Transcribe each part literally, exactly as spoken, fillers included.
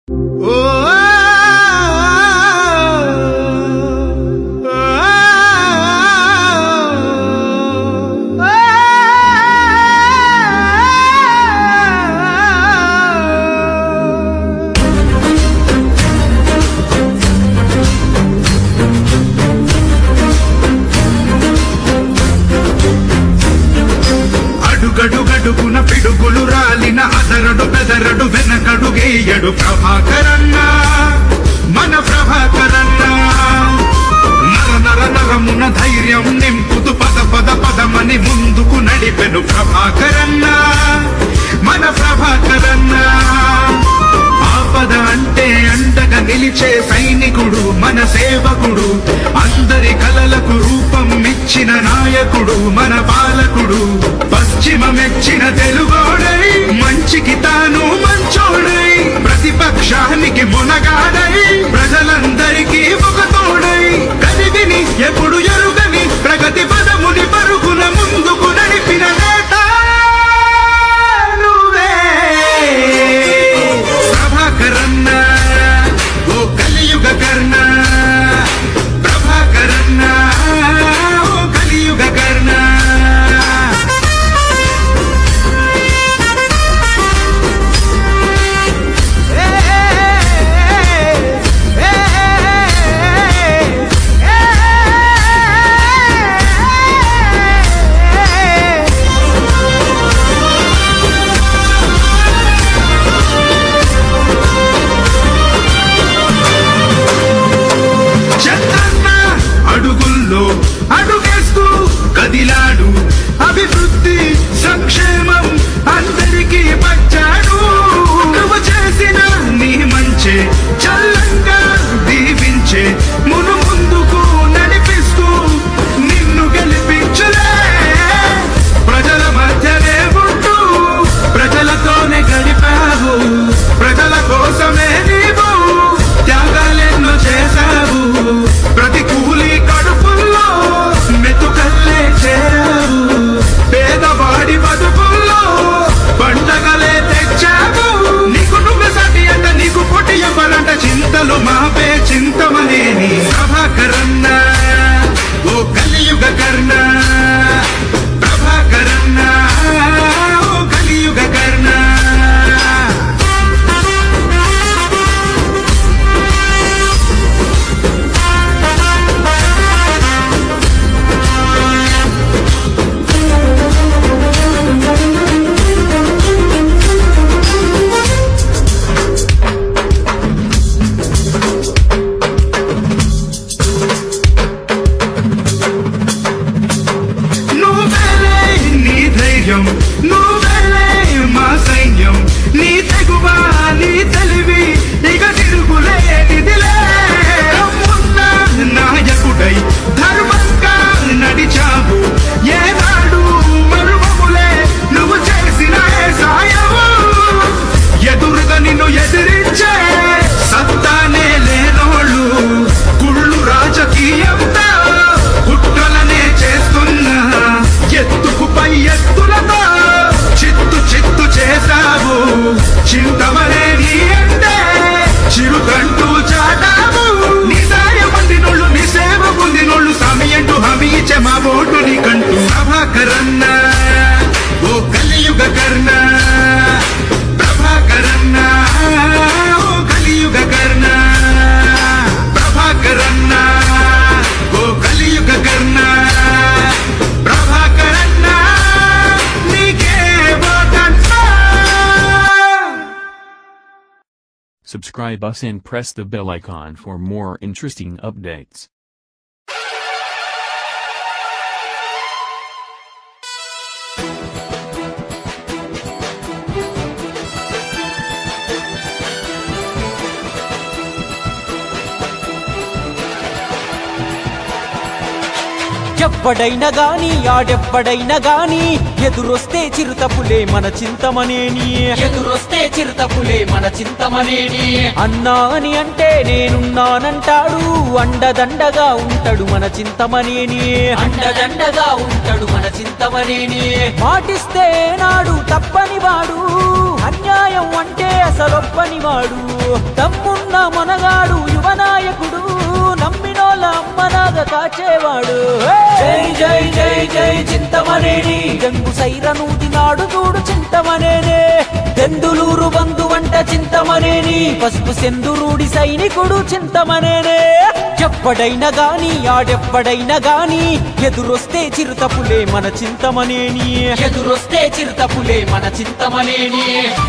అడుగడుగడుగున పిడుగులు రాలిన అదరడు బెదరడు వెనకడుగేయడు ప్రభాకరన్న మన ప్రభాకరన్న నర నర నరమున ధైర్యం నింపుతూ పద పద పదమని ముందుకు నడిపెను ప్రభాకరన్న మన ప్రభాకరన్న ఆపద అంటే అండగా నిలిచే సైనికుడు మన సేవకుడు అందరి కలలకు రూపం ఇచ్చిన నాయకుడు మన పాలకుడు పశ్చిమ మెచ్చిన తెలుగోడై మంచికి తాను మంచోడై ప్రతిపక్షానికి మునగాడై ప్రజలందరికీ ఒక తోడై కదివిని ఎప్పుడు ఎరుగని ప్రగతి పదముని పరుగున ముందుకు నడిపిన నేత నువ్వే ప్రభాకరన్న ఓ కలియుగ కర్ణ ప్రభాకరన్న ఓ కలియుగ కర్ణ అడుగేస్తూ కదిలాడు అభివృద్ధి సంక్షేమం అందరికీ పంచాడు నువ్వు చేసిన నీ మంచే చల్లంగా దీవించే మును ముందుకు నడిపిస్తూ నిన్ను గెలిపించులే ప్రజల మధ్యనే ఉంటూ ప్రజలతోనే గడిపావు ప్రజల కోసమే నీవు త్యాగాలెన్నో చేశావు ప్రతి కూలి కడుపుల్లో మెతుకల్లే చేరావు పేదవాడి బతుకుల్లో పండగలే తెచ్చావు నీకు నువ్వు సటి అంట నీకు పొట్టి ఎవరంట చింతలు మాపే చింతమనేని ప్రభాకరన్న ఓ కలియుగ కర్ణ ప్రభాకరన్న ఓ కలియుగ కర్ణ నువ్వేలే మా సైన్యం నీ తెగువ నీ తెలివి ఇక తిరుగులేనిదిలే ఉన్న నాయకుడై ధర్మంగా నడిచావు ఏనాడు మరువములే నువ్వు చేసిన సాయము ఎదురుగా నిన్ను ఎదిరించే సత్తానే లేనోళ్ళు కుళ్ళు రాజకీయంతో కుట్రలనే చేస్తున్నా ఎత్తుకు పై ఎత్తులతో చిత్తు చిత్తు చేశావు చింతమనే నీ అంటే చిరుకంటూ చాటావు నీ సాయం పొందినోళ్ళు నీ సేవ పొందినోళ్ళు సమయంటూ హామీ ఇచ్చే మా ఓటు నీకంటూ ప్రభాకరన్న ఓ కలియుగ కర్ణ ప్రభాకరన్న ఓ కలియుగ కర్ణ ప్రభాకరన్న ఓ కలియుగ కర్ణ ప్రభాకరన్న నీకే ఓటంటా. Subscribe us and press the bell icon for more interesting updates. ఎవ్వడైనా గాని ఆడెవ్వడైనా గాని ఎదురొస్తే చిరుతపులే మన చింతమనేని ఎదురొస్తే చిరుతపులే మన చింతమనేని అన్నా అని అంటే నేనున్నానంటాడు అండదండగా ఉంటాడు మన చింతమనేని అండదండగా ఉంటాడు మన చింతమనేని మాటిస్తే నాడు తప్పని వాడు అన్యాయం అంటే అసలొప్పని వాడు నాడు జై జై జై జై చింతమనేని గంగు సైరనూది నాడు చూడు చింతమనేనే దెందులూరు బంధు వంట చింతమనేని పసుపు సెందురూడి సైనికుడు చింతమనేనే ఎప్పుడైనా గాని ఆడెప్పుడైనా గాని ఎదురొస్తే చిరుతపులే మన చింతమనేని ఎదురొస్తే చిరుతపులే మన చింతమనేని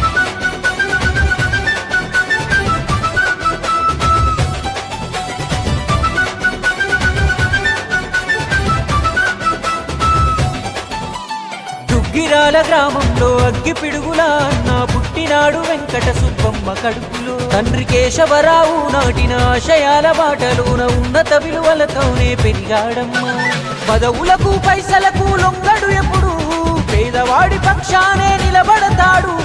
గిరాల గ్రామంలో అగ్గి పిడుగుల అన్న పుట్టినాడు వెంకట సుబ్బమ్మ కడుపులో తండ్రి కేశవరావు నాటిన ఆశయాల బాటలోన ఉన్నత విలువలతోనే పెరిగాడమ్మా పదవులకు పైసలకు లొంగడు ఎప్పుడు పేదవాడి పక్షానే నిలబడతాడు